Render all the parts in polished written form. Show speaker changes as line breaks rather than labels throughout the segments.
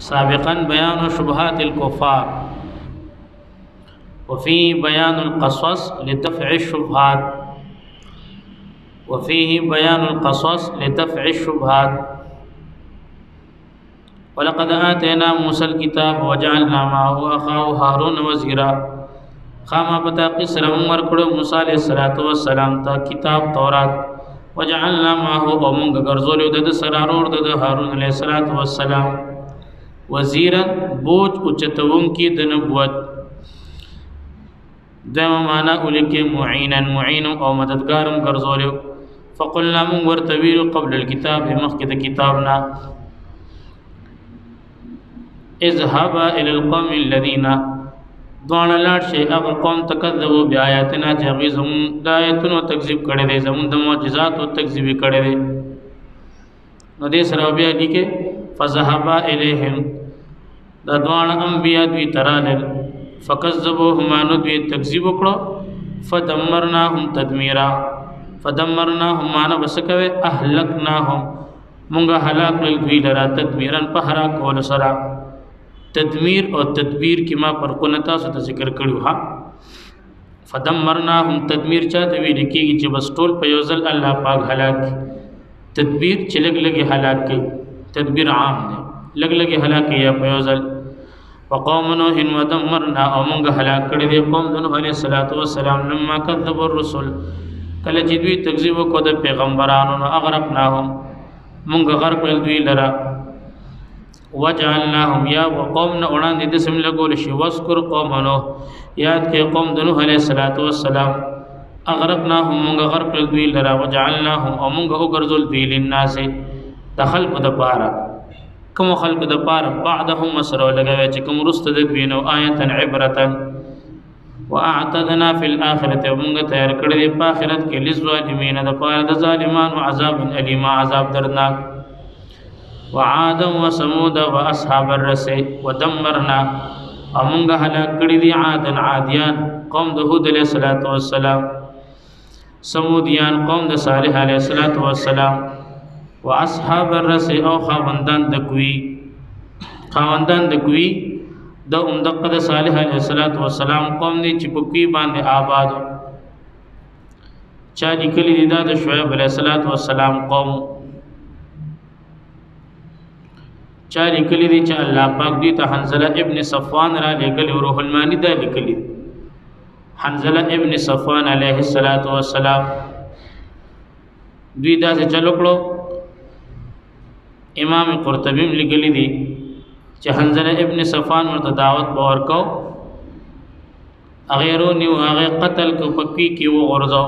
سابقا بيان شبهات الكفار وفيه بيان القصص لدفع الشبهات ولقد آتينا موسى الكتاب وجعلنا معه أخاه هارون وزيرا خاما پتا قصر عمر کڑو موسیٰ علیہ السلام تا کتاب تورات وجعلنا معه ومنگ گرزولیو دد سرارور دد هارون علیہ السلام وزیرا بوج اچتون کی دنبوت دم مانا اولکی معین او مددگارم گرزولیو فقلنا من ورتویل قبل الكتاب مخکد کتابنا اذهبا الى القوم الذين دوانا لاٹ شے اغا قوم تکذبو بی آیاتنا چاگی زمون دا آیتنو تکذیب کردے دے زمون دا معجزاتو تکذیبی کردے دے نو دے سراو بیا لیکے فذهبا الیہم دا دوانا انبیاء دوی ترالل فکذبوهما نو دوی تکذیب کرو فدمرناهم تدمیرا فدمرناهم مانا بسکوے احلقناهم منگا حلاق للدوی لرا تدمیرن پہرا کول سرا تدمیر اور تدبیر کی ما پر قنتا سو ذکر کړو ها فدمرناهم تدمیر چاته وی لیکيږي چې بس ټول په یوزل الله پاک هلاک تدبیر چې لګ هلاک کی تدبیر عام دی لګ هلاک یا په یوزل وقوم نوح ودمرنا او موږ هلاک کړی دی قوم نوح علیہ السلام لما كذب الرسل کله چې دوی تکذیب وکړ د پیغمبرانو نو اغرقناهم موږ غرق کړل دوی لرا وجعلناهم یا وقومنا وړاندې د سم لګول شي واذكر قوم نوح یاد کې قوم د نوح علیہ السلام اغرقناهم موږ غرق کړل دوی لرا وجعلناهم او موږ وګرځول دوی للناس د خلق د پاره کوم خلق د پاره بعدهم مسرو لګوي چې کوم رست د دوی نو آیه عبرتا واعتدنا فی الاخره موږ تیار کړل په آخرت کې للظالمین د پاره د ظالمانو عذاب الیم عذاب دردناک وعادا وثمود واصحاب الرس ودمرنا امونگا هلاک کړي دي عادا عادیان قوم د هود علیہ السلام ثمودیان قوم د صالح علیہ السلام واصحاب الرس او خاوندان د کوي د اومدقه د صالح علیہ السلام قوم دي چې په کوي باندې آباد چا لیکلي دي د شعیب علیہ السلام قوم چا لیکلی دی چې الله پاک دی ته حنزله ابن صفوان را لګلی روح المانی دا لیکلی حنزله ابن صفوان علیہ السلام دوی دا چې چلو کړو امام قرطبی لیکلی دی چې حنزله ابن صفوان ورته دعوت باور کو اغیرو نیو هغه قتل کو پکی کی و غرزو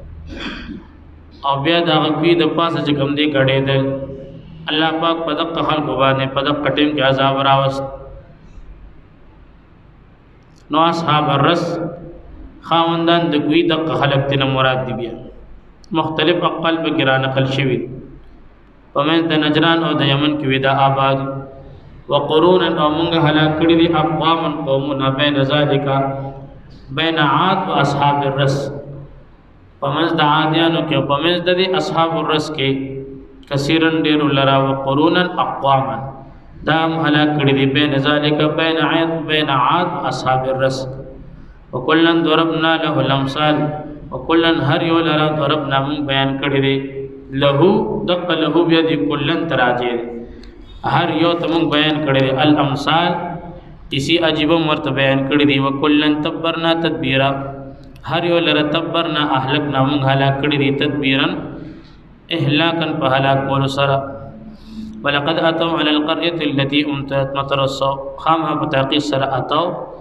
او بیا دا غوی د پاسه چې کوم دی غړېدل اللہ پاک پدق خلق بانے پدق ٹیم کے عذاب راوست نو اصحاب الرس خاوندان دگوی دق خلق تینا مراد دی بیا مختلف اقل پہ گران نقل شوید پمین دا نجران او دا یمن کی ودا آباد وقرونا او منگا حلاک کردی دی اقواما قومنا بین ذالکا بین عاد و اصحاب الرس پمین دا عادیانو کے پمین دا دی اصحاب الرس کے کثیرن دیر لرا وقرونا اقواما دام حلاک کردی دی بین ذالک بین عاد اصحاب الرس وکلن ضربنا له الامثال وکلن هر یو لرا ضربنا من بیان کردی دی لہو دق لہو بیدی کلن تراجی ہر یو تمون بیان کردی دی الامثال کسی عجیب مرت بیان کردی دی وکلن تبرنا تدبیرا ہر یو لرا تبرنا احلقنا من حلاک کردی دی تدبیرا احلاکن پا حلاک کولو سرا ولقد اتو علی القریت اللتی امتت مطر الصو خامها بتاقی سرا اتو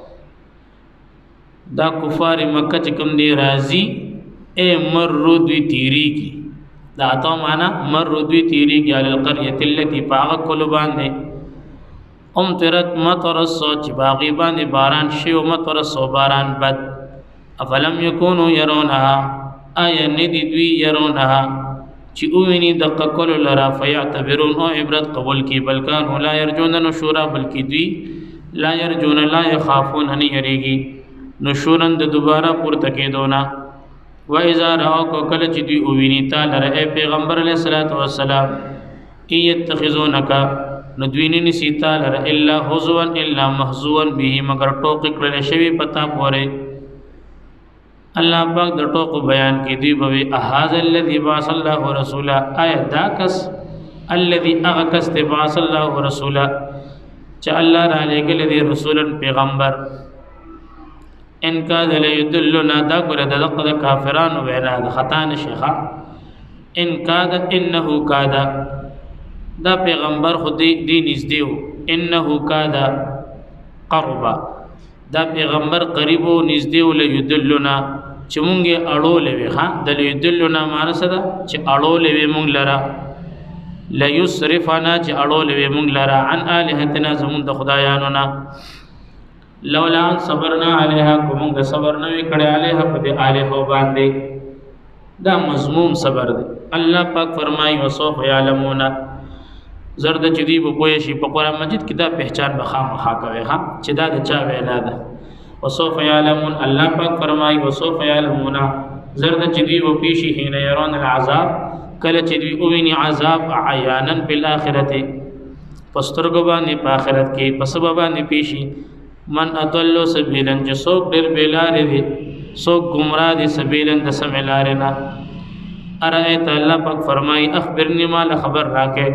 دا کفار مکہ چکم دی رازی اے مرو دوی تیری کی دا اتو مانا مرو دوی تیری کی علی القریت اللتی پاغا کولو باندے امترت مطر الصو چی باغی باندے باران شیو مطر الصو باران بد افلم یکونو یرونها آیا ندی دوی یرونها چی اوینی دقا کلو لرا فیعتبرون او عبرت قبول کی بلکانو لا یرجون نشورا بلکی دوی لا یرجون لا یخافون ہنی یریگی نشورن د دوبارہ پورتکی دونا و اذا رہو کو کل چی دوی اوینی تا لرا اے پیغمبر علیہ السلام ای یتخذونکا نو دوی نه نیسي تا لره الا هزوا الا محزوا به مگر ټوکې کړل شوي پتا پورې الله پاک د ټوکو بیان کې دی به اهذا الذي بعث الله رسولا آیا دا کس الذي اغكس بعث الله رسولا چې الله را لګل دي رسولن پیغمبر ان کا ذل يدلنا دا ګره د دغه کافرانو وینا د خطا نشخه ان کاد انه کاد دا پیغمبر خودی دی نږدې انه کاد قربا دا پیغمبر قریب او نږدې ول یدلنا چې مونږه اړولې وي ها د یدلنا معنی څه ده چې اړولې وي مونږ لرا لا یصرفنا چې اړولې وي مونږ لرا عن الہتنا زمون د خدایانو نا لولا صبرنا علیها کومه صبر نه وکړی علیها په دې الہو باندې دا مضموم صبر دی الله پاک فرمایي وسوف یعلمون زرد چې دی په پوهې شي په قرآن مجید کې دا پہچان بخامخا کوي ها چې دا د چا وینا ده وسوف یعلمون الله پاک فرمایي وسوف یعلمون زرد چې دی په پیشي حين يرون العذاب کله چې دی اوویني عذاب عیانا فی الاخرته پسترګو باندې په آخرت کې په سبب باندې پیشي من اضل سبیلا چې څوک ډېر بیلار دي څوک گمراه دي سبیلا د سملارنا ارایت الله پاک فرمایي اخبرني ما خبر راکې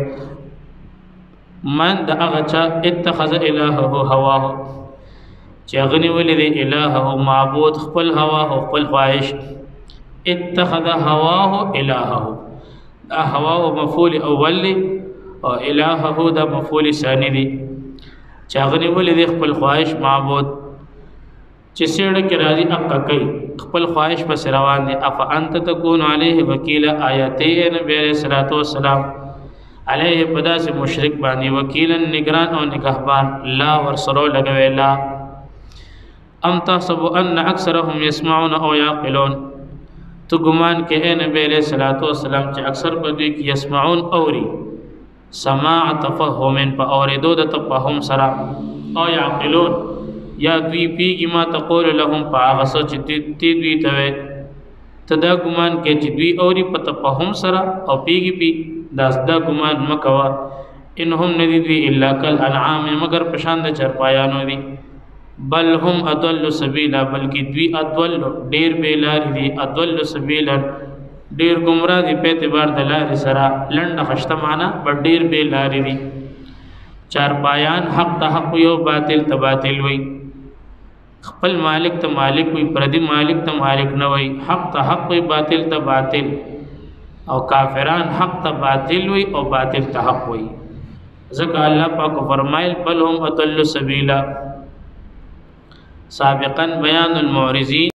من د هغه چا اتخذ الهه هواه چې غني ولې الهه معبود خپل هوا او خپل خواهش اتخذ هواه الهه هواه مفعول اول او الهه د مفعول ثانی دی چې غني ولې خپل خواهش معبود چې سړ کې راځي اقا کوي خپل خواهش پر روان دي اف انت تكون عليه وکیل آیاتین نبی علیہ الصلوۃ والسلام علیه پداس مشرک باندې وکیلا نگران او نگهبان لا ورسرو لګوي لا ام تحسب ان اکثرهم يسمعون او يعقلون تو ګمان کې اے نبی علیہ الصلوۃ والسلام چې اکثر په دې کې يسمعون اوري سماع تفهم په اوریدو د تفهم سره او يعقلون یا دوی پیږي ما تقول لهم پاغه سوچ چې دوی ته تدا ګمان کې چې دوی اوري په تفهم سره او پیږي پی داس دا ګمان مکوا انهم ندی الا کل انعام مگر پشان د چرپایانو دي بل هم اضل سبیلا بلکې دوی اضل ډیر بیلار دي اضل سبیلا ډیر گمراه دي په اعتبار د لارې سره لنډ خشته معنا ډیر بیلار دي چرپایان حق ته حق یو باطل ته باطل وي خپل مالک ته مالک وي پردي مالک ته مالک نه وي حق ته حق وي باطل ته باطل او کافران حق ته باطل وي او باطل ته حق وي ځکه الله پاک فرمایل بل هم اضل سبیلا سابقا بیان المعرضین